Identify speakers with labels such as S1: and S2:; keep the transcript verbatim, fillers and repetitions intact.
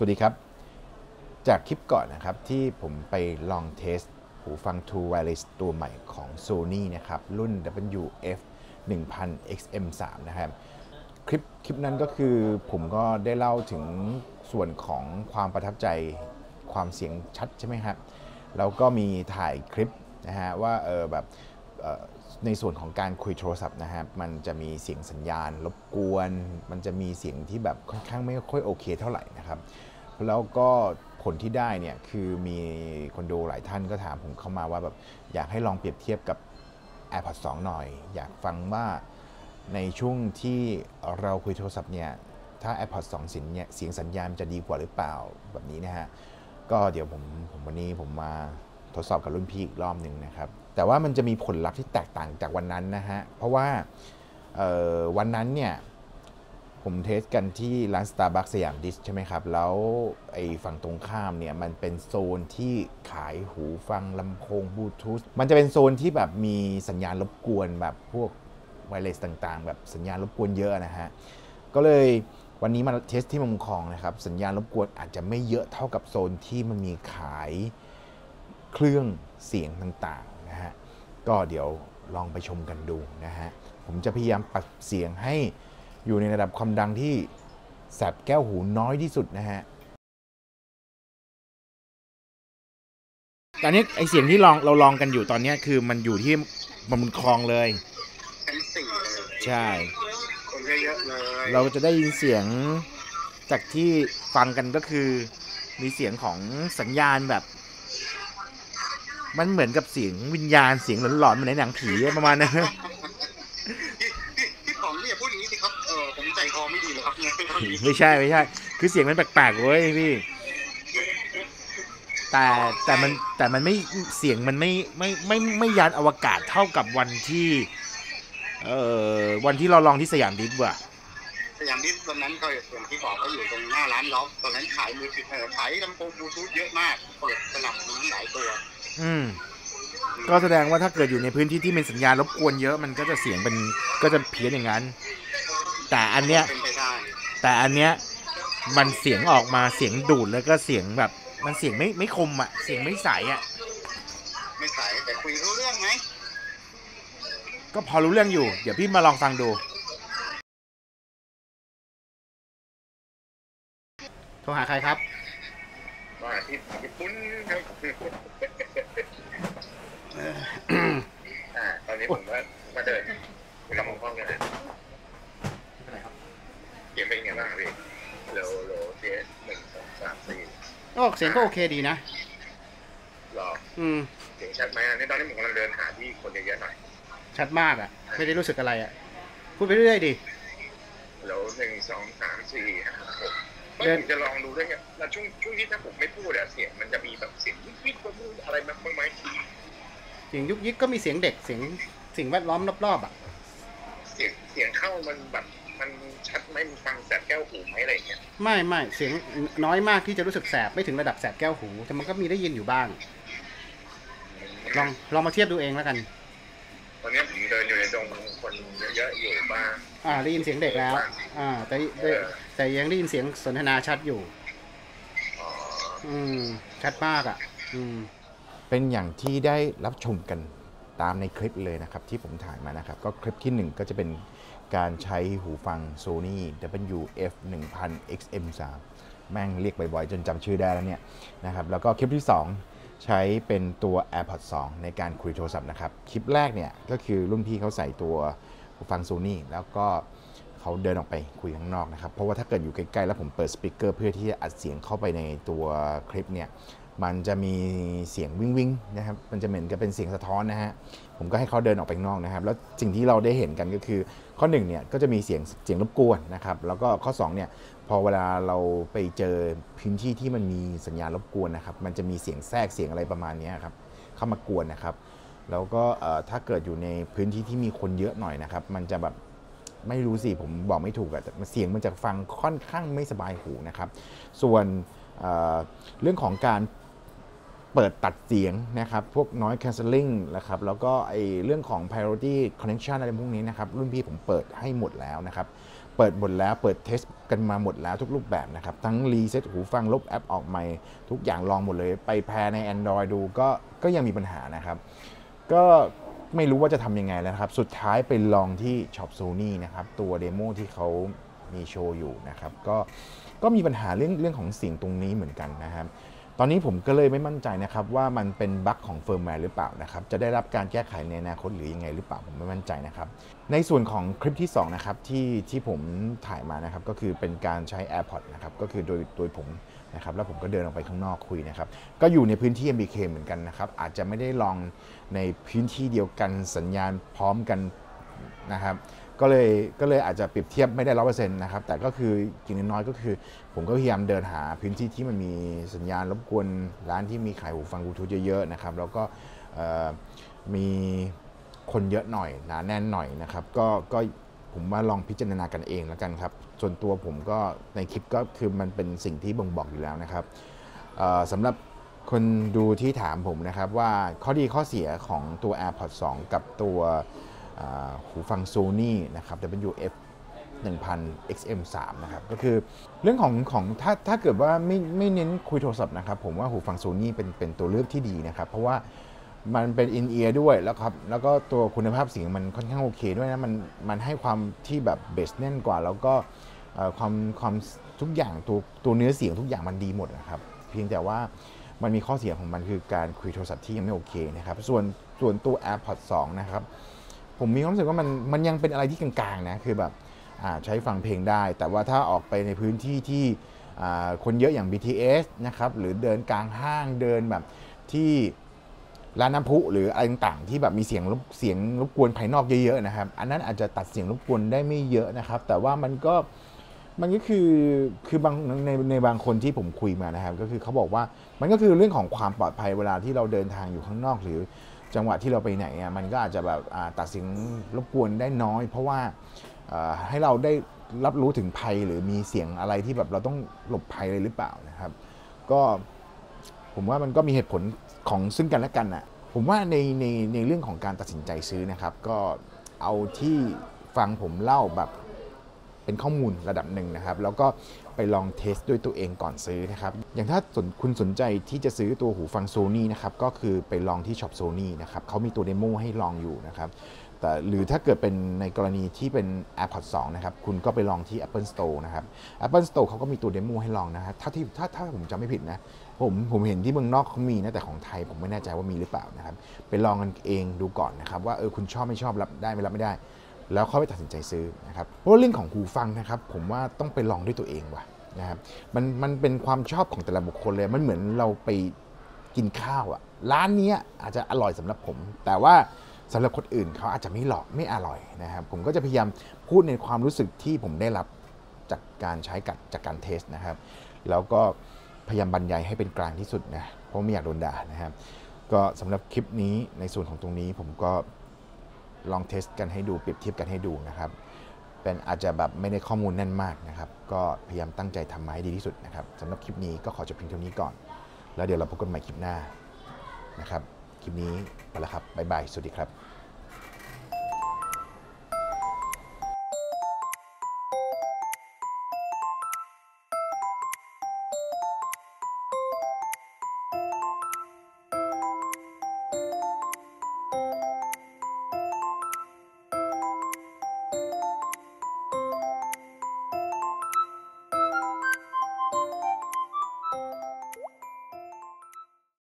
S1: วัสดีครับจากคลิปก่อนนะครับที่ผมไปลองเทสหูฟัง True Wireless ตัวใหม่ของ Sony นะครับรุ่น ดับเบิลยู เอฟ หนึ่งพัน เอ็กซ์ เอ็ม สาม นะครับคลิปคลิปนั้นก็คือผมก็ได้เล่าถึงส่วนของความประทับใจความเสียงชัดใช่ไหมครับแล้วก็มีถ่ายคลิปนะฮะว่าเออแบบในส่วนของการคุยโทรศัพท์นะฮะมันจะมีเสียงสัญญาณรบกวนมันจะมีเสียงที่แบบค่อนข้างไม่ค่อยโอเคเท่าไหร่นะครับแล้วก็ผลที่ได้เนี่ยคือมีคนดูหลายท่านก็ถามผมเข้ามาว่าแบบอยากให้ลองเปรียบเทียบกับ AirPods สองหน่อยอยากฟังว่าในช่วงที่เราคุยโทรศัพท์เนี่ยถ้า AirPods สองเสียงเนี่ยเสียงสัญญาณจะดีกว่าหรือเปล่าแบบนี้นะฮะก็เดี๋ยวผมผมวันนี้ผมมาทดสอบกับรุ่นพี่อีกรอบหนึ่งนะครับแต่ว่ามันจะมีผลลัพธ์ที่แตกต่างจากวันนั้นนะฮะเพราะว่าวันนั้นเนี่ยผมเทสกันที่ร้าน Starbucks สยามดิสใช่ไหมครับแล้วไอ้ฝั่งตรงข้ามเนี่ยมันเป็นโซนที่ขายหูฟังลำโพงบลูทูธมันจะเป็นโซนที่แบบมีสัญญาณรบกวนแบบพวกไวเลสต่างๆแบบสัญญาณรบกวนเยอะนะฮะก็เลยวันนี้มาเทสที่เมืองคองนะครับสัญญาณรบกวนอาจจะไม่เยอะเท่ากับโซนที่มันมีขายเครื่องเสียงต่างๆนะฮะก็เดี๋ยวลองไปชมกันดูนะฮะผมจะพยายามปรับเสียงให้อยู่ในระดับความดังที่แสบแก้วหูน้อยที่สุดนะฮะตอนนี้ไอเสียงที่ลองเราลองกันอยู่ตอนนี้คือมันอยู่ที่บนคลองเลย
S2: ชั้นสี่
S1: ใช่
S2: คนเยอะๆเลย
S1: เราจะได้ยินเสียงจากที่ฟังกันก็คือมีเสียงของสัญญาณแบบมันเหมือนกับเสียงวิญญาณเสียงหลอนๆเหมือนในหนังผีประมาณนั้น
S2: พี่ผมเนี่ยพูดอย่างนี้สิครับเออผมใจคอไม่ดีเลยครับเนี่ย
S1: ไม่ใช่ไม่ใช่คือเสียงมันแปลกๆเว้ยพี่แต่แต่มันแต่มันไม่เสียงมันไม่ไม่ไม่ไม่ยานอวกาศเท่ากับวันที่เอ่อวันที่เราลองที่สยามดิสว่ะ
S2: สยามดิสตอนนั้นก็อย่างที่บอกก็อยู่ตรงหน้าร้านล็อกตอนนั้นขายมือถือขายลำโพงบลูทูธเยอะมากเปิดสนับสนุนหลายตัว
S1: อืมก็แสดงว่าถ้าเกิดอยู่ในพื้นที่ที่มีสัญญาณรบกวนเยอะมันก็จะเสียงเป็นก็จะเพี้ยนอย่างนั้นแต่อันเนี้ยแต่อันเนี้ยมันเสียงออกมาเสียงดูดแล้วก็เสียงแบบมันเสียงไม่ไม่คมอ่ะเสียงไม่ใสอ่ะ
S2: ไม่ใสแต่คุยรู้เรื่องไหม
S1: ก็พอรู้เรื่องอยู่เดี๋ยวพี่มาลองฟังดูโทรหาใครครับ
S2: มาที่ญี่ปุ่นครับอ่าตอนนี้ผมก็มาเดินกำลังห้องกันนะเขียนเป็นไงบ้างพี่โลโลเทสหนึ่งสองสามสี่
S1: ก็เสียงก็โอเคดีนะ
S2: หรอ
S1: อืม
S2: เสียงชัดไหมอันนี้ตอนนี้ผมกำลังเดินหาที่คนเยอะๆหน่อย
S1: ชัดมากอ่ะไม่ได้รู้สึกอะไรอ่ะพูดไปเรื่อยๆดิ
S2: โลหนึ่งสองสามสี่ห้าหกก็ผมจะลองดูด้วยไงแล้วช่วงช่วงที่ถ้าผมไม่พูดอะเสียงมันจะมีแบบเสียงยิกยิกอะไรบ้างไหม
S1: เสียงยุกยิกก็มีเสียงเด็กเสียงสิ่งแวดล้อมรอบๆอ่ะ
S2: เสียงเสียงเข้ามันแบบมันชัดไหมมันฟังแสบแก้วหูไหมอะไรเงี้ย
S1: ไม่ไม่เสียงน้อยมากที่จะรู้สึกแสบไม่ถึงระดับแสบแก้วหูแต่มันก็มีได้ยินอยู่บ้างลองลองมาเทียบดูเองแล้วกัน
S2: ตอนนี้ผมเดินอยู่ในดงคนเยอะๆอยู่บ้าง
S1: อ่าได้ยินเสียงเด็กแล้วอ่าแต่แต่ยังได้ยินเสียงสนทนาชัดอยู่อืมชัดมากอ่ะอืมเป็นอย่างที่ได้รับชมกันตามในคลิปเลยนะครับที่ผมถ่ายมานะครับก็คลิปที่หนึ่งก็จะเป็นการใช้หูฟัง Sony ดับเบิลยู เอฟ หนึ่งพัน เอ็กซ์ เอ็ม สาม แม่งเรียกบ่อยๆจนจำชื่อได้แล้วเนี่ยนะครับแล้วก็คลิปที่สองใช้เป็นตัว AirPods สองในการคุยโทรศัพท์นะครับคลิปแรกเนี่ยก็คือรุ่นพี่เขาใส่ตัวหูฟัง Sony แล้วก็เขาเดินออกไปคุยข้างนอกนะครับเพราะว่าถ้าเกิดอยู่ใกล้ๆแล้วผมเปิดสปีกเกอร์เพื่อที่จะอัดเสียงเข้าไปในตัวคลิปเนี่ยมันจะมีเสียงวิงวิงนะครับมันจะเหมือนกับเป็นเสียงสะท้อนนะฮะผมก็ให้เขาเดินออกไปข้างนอกนะครับแล้วสิ่งที่เราได้เห็นกันก็คือข้อหนึ่งเนี่ยก็จะมีเสียงเสียงรบกวนนะครับแล้วก็ข้อสองเนี่ยพอเวลาเราไปเจอพื้นที่ที่มันมีสัญญาณรบกวนนะครับมันจะมีเสียงแทรกเสียงอะไรประมาณนี้ครับเข้ามากวนนะครับแล้วก็ถ้าเกิดอยู่ในพื้นที่ที่มีคนเยอะหน่อยนะครับมันจะแบบไม่รู้สิผมบอกไม่ถูกอะแต่เสียงมันจะฟังค่อนข้างไม่สบายหูนะครับส่วนเ, เรื่องของการเปิดตัดเสียงนะครับพวก noise cancelling นะครับแล้วก็ไอเรื่องของ priority connection อะไรพวกนี้นะครับรุ่นพี่ผมเปิดให้หมดแล้วนะครับเปิดหมดแล้วเปิดเทสกันมาหมดแล้วทุกรูปแบบนะครับทั้งรีเซ็ตหูฟังลบแอปออกใหม่ทุกอย่างลองหมดเลยไปแพร์ใน Android ดูก็ก็ยังมีปัญหานะครับก็ไม่รู้ว่าจะทำยังไงแล้วครับสุดท้ายไปลองที่ช็อป Sony นะครับตัวเดโมที่เขามีโชว์อยู่นะครับก็ก็มีปัญหาเรื่องเรื่องของเสียงตรงนี้เหมือนกันนะครับตอนนี้ผมก็เลยไม่มั่นใจนะครับว่ามันเป็นบั๊กของเฟิร์มแวร์หรือเปล่านะครับจะได้รับการแก้ไขในอนาคตหรือยังไงหรือเปล่าผมไม่มั่นใจนะครับในส่วนของคลิปที่สองนะครับที่ที่ผมถ่ายมานะครับก็คือเป็นการใช้ AirPods นะครับก็คือโดยโดยผมนะครับแล้วผมก็เดินออกไปข้างนอกคุยนะครับก็อยู่ในพื้นที่ เอ็ม บี เค เหมือนกันนะครับอาจจะไม่ได้ลองในพื้นที่เดียวกันสัญญาณพร้อมกันนะครับก็เลยก็เลยอาจจะเปรียบเทียบไม่ได้ ร้อยเปอร์เซ็นต์ นะครับแต่ก็คืออย่างน้อยก็คือผมก็พยายามเดินหาพื้นที่ที่มันมีสัญญาณรบกวนร้านที่มีขายหูฟังบลูทูธเยอะๆนะครับแล้วก็มีคนเยอะหน่อยหนาแน่นหน่อยนะครับก็ก็ผมว่าลองพิจารณากันเองแล้วกันครับส่วนตัวผมก็ในคลิปก็คือมันเป็นสิ่งที่บ่งบอกอยู่แล้วนะครับสำหรับคนดูที่ถามผมนะครับว่าข้อดีข้อเสียของตัว AirPods สอง กับตัวหูฟัง Sony นะครับ ดับเบิลยู เอฟ หนึ่งพัน เอ็กซ์ เอ็ม สาม นะครับก็คือเรื่องของของถ้าถ้าเกิดว่าไม่ไม่เน้นคุยโทรศัพท์นะครับผมว่าหูฟัง Sony เป็นเป็นตัวเลือกที่ดีนะครับเพราะว่ามันเป็น in ear ด้วยแล้วครับแล้วก็ตัวคุณภาพเสียงมันค่อนข้างโอเคด้วยนะมันมันให้ความที่แบบเบสแน่นกว่าแล้วก็ความความทุกอย่างตัวตัวเนื้อเสียงทุกอย่างมันดีหมดนะครับเพียงแต่ว่ามันมีข้อเสียของมันคือการคุยโทรศัพท์ที่ยังไม่โอเคนะครับส่วนส่วนตัว AirPods สอง นะครับผมมีความรู้สึกว่ามันมันยังเป็นอะไรที่กลางๆนะคือแบบใช้ฟังเพลงได้แต่ว่าถ้าออกไปในพื้นที่ที่คนเยอะอย่าง บี ที เอส นะครับหรือเดินกลางห้างเดินแบบที่ร้านน้ำพุหรืออะไรต่างๆที่แบบมีเสียงรบเสียงรบกวนภายนอกเยอะๆนะครับอันนั้นอาจจะตัดเสียงรบกวนได้ไม่เยอะนะครับแต่ว่ามันก็มันก็คือคือบางในในบางคนที่ผมคุยมานะครับก็คือเขาบอกว่ามันก็คือเรื่องของความปลอดภัยเวลาที่เราเดินทางอยู่ข้างนอกหรือจังหวะที่เราไปไหนอ่ะมันก็อาจจะแบบตัดเสียงรบกวนได้น้อยเพราะว่าให้เราได้รับรู้ถึงภัยหรือมีเสียงอะไรที่แบบเราต้องหลบภัยเลยหรือเปล่านะครับก็ผมว่ามันก็มีเหตุผลของซึ่งกันและกันอ่ะผมว่าในในในเรื่องของการตัดสินใจซื้อนะครับก็เอาที่ฟังผมเล่าแบบเป็นข้อมูลระดับหนึ่งนะครับแล้วก็ไปลองเทสด้วยตัวเองก่อนซื้อนะครับอย่างถ้าคุณสนใจที่จะซื้อตัวหูฟัง Sony นะครับก็คือไปลองที่ช็อป Sony นะครับเขามีตัวเดโมให้ลองอยู่นะครับแต่หรือถ้าเกิดเป็นในกรณีที่เป็น AirPods สอง นะครับคุณก็ไปลองที่ Apple Store นะครับ Apple Store เขาก็มีตัวเดโมให้ลองนะครับถ้าที่ถ้าถ้าผมจำไม่ผิดนะผมผมเห็นที่เมืองนอกเขามีนะแต่ของไทยผมไม่แน่ใจว่ามีหรือเปล่านะครับไปลองกันเองดูก่อนนะครับว่าเออคุณชอบไม่ชอบรับได้ไม่รับไม่ได้แล้วค่อยไปตัดสินใจซื้อนะครับเพราะเรื่องของหูฟังนะครับผมว่าต้องไปลองด้วยตัวเองว่ะนะครับมันมันเป็นความชอบของแต่ละบุคคลเลยมันเหมือนเราไปกินข้าวอ่ะร้านนี้อาจจะอร่อยสำหรับผมแต่ว่าสำหรับคนอื่นเขาอาจจะไม่หลอกไม่อร่อยนะครับผมก็จะพยายามพูดในความรู้สึกที่ผมได้รับจากการใช้กับจากการเทสนะครับแล้วก็พยายามบรรยายให้เป็นกลางที่สุดนะเพราะไม่อยากโดนด่านะครับก็สำหรับคลิปนี้ในส่วนของตรงนี้ผมก็ลองเทสกันให้ดูเปรียบเทียบกันให้ดูนะครับเป็นอาจจะแบบไม่ได้ข้อมูลแน่นมากนะครับก็พยายามตั้งใจทำมาให้ดีที่สุดนะครับสำหรับคลิปนี้ก็ขอจบเพียงเท่านี้ก่อนแล้วเดี๋ยวเราพบกันใหม่คลิปหน้านะครับคลิปนี้ไปแล้วครับบ๊ายบายสวัสดีครับ